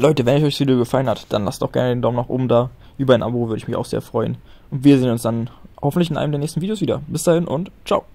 Leute, wenn euch das Video gefallen hat, dann lasst doch gerne den Daumen nach oben da. Über ein Abo würde ich mich auch sehr freuen. Und wir sehen uns dann hoffentlich in einem der nächsten Videos wieder. Bis dahin und ciao.